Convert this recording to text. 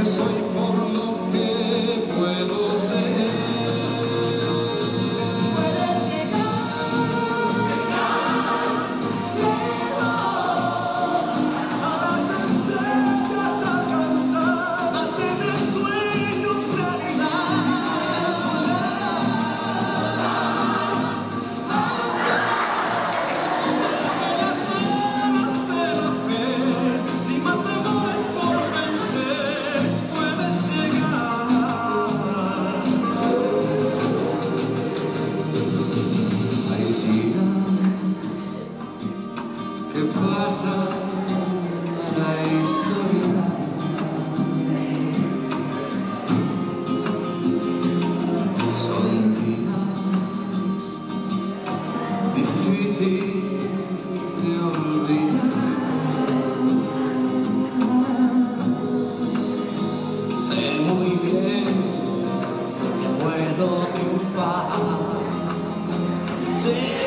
que soy, por lo que puedo ser. Puedes llegar lejos, A las estrellas alcanzar, hacer mis sueños realidad. sobre las alas de la fe, sin más temores por vencer, puedes llegar. Hay días que pasan a la historia, son días difíciles de olvidar. Sé muy bien que puedo triunfar. Sé